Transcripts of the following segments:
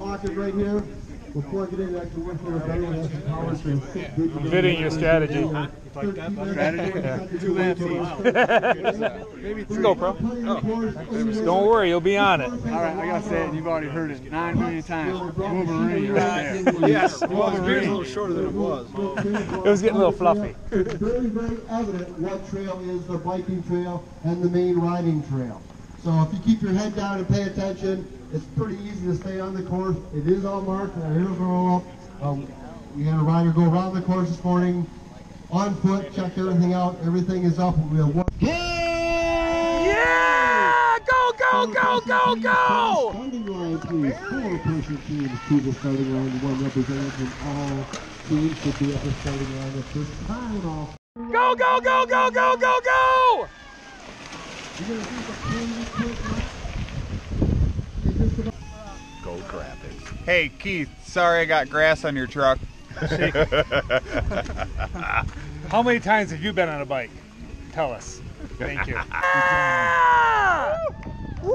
Pocket right here. We'll plug it in and actually work for the battery. That's the power to fitting your strategy. Strategy? Two laps each. Let's go, bro. Don't worry, you'll be on it. All right, I gotta say it. You've already heard it 9 million times. Wolverine right there. Yes, well, the beard's a little shorter than it was. It was getting a little fluffy. It's very, very evident what trail is the biking trail and the main riding trail. So if you keep your head down and pay attention, it's pretty easy to stay on the course. It is all marked. Our arrows are all up. We had a rider go around the course this morning on foot, check everything out. Everything is up. We'll work. Yeah! Go, go, go, go, go! Starting line, please. 4-person teams to the starting line. One representative from all teams should be at the starting line at this time. Off. Go, go, go, go, go, go, go! Go crapping. Hey Keith, sorry I got grass on your truck. How many times have you been on a bike? Tell us. Thank you. Ah! Woo!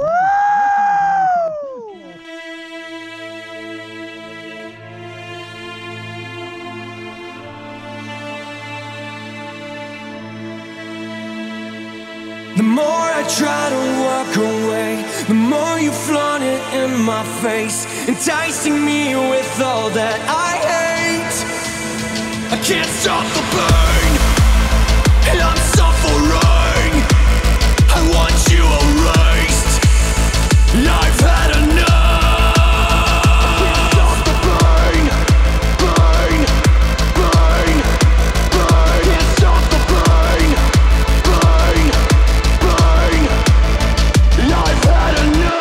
The more I try to walk away, the more you flaunt it in my face, enticing me with all that I hate. I can't stop the pain, and I'm suffering. I want you erased. I've had enough. I can't stop the pain, pain, pain, pain. Can't stop the pain, pain, pain. I've had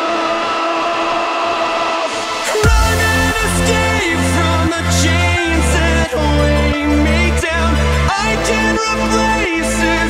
enough. Run and escape from the chains that weigh me down. I can replace it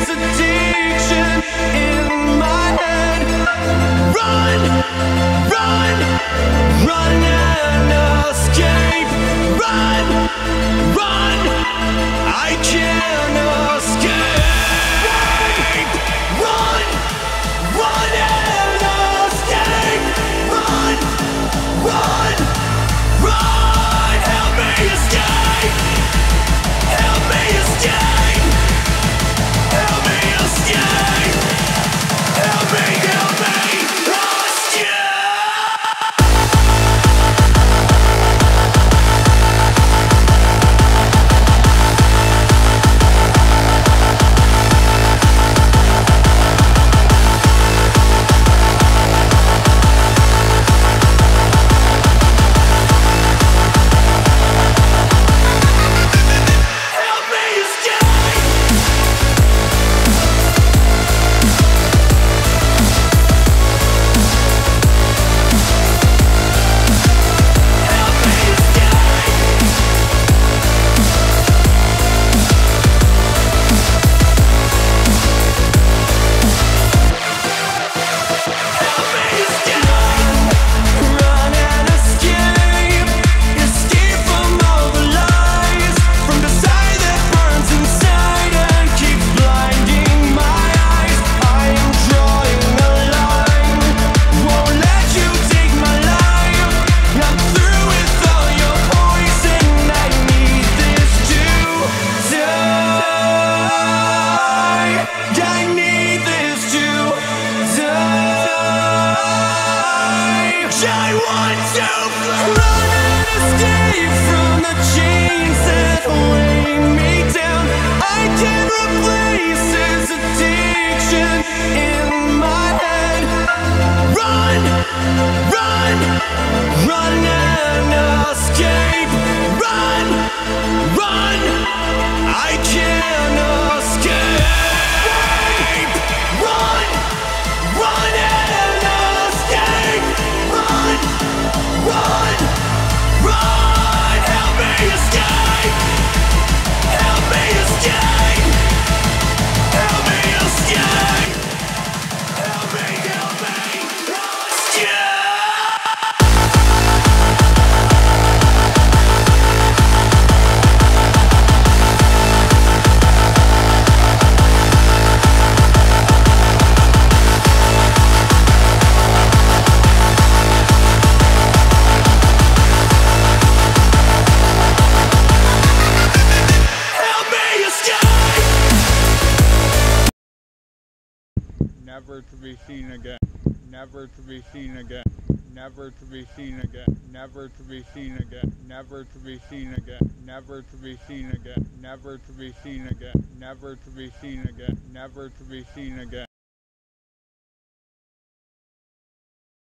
never to be seen again, never to be seen again, never to be seen again, never to be seen again, never to be seen again, never to be seen again, never to be seen again, never to be seen again, never to be seen again.